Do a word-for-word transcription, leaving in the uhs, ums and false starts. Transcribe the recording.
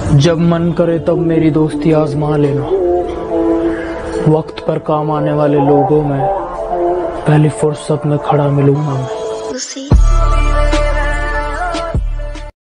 जब मन करे तब मेरी दोस्ती आजमा लेना। वक्त पर काम आने वाले लोगों में पहली फुर्सत में खड़ा मिलूंगा मैं।